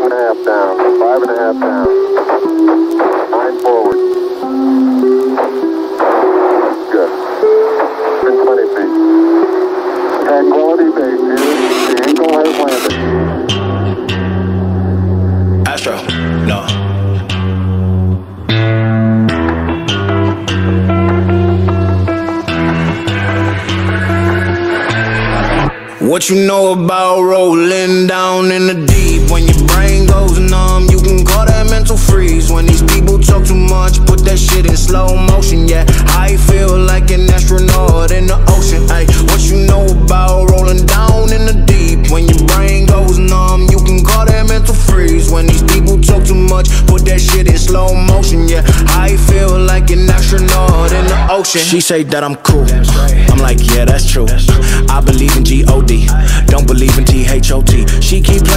6.5 down, 5.5 down, 9 forward. Good. In 20 feet. High quality base here. The Eagle has landed. Astro, no. What you know about rolling down in the deep? When your brain goes numb, you can call that mental freeze. When these people talk too much, put that shit in slow motion. Yeah, I feel like an astronaut in the ocean. Ay, what you know about rolling down in the deep? When your brain goes numb, you can call that mental freeze. When these people talk too much, put that shit in slow motion. Yeah, I feel like an astronaut in the ocean. She say that I'm cool. I'm like, yeah, that's true. I believe in G-O-D, don't believe in T-H-O-T. She keep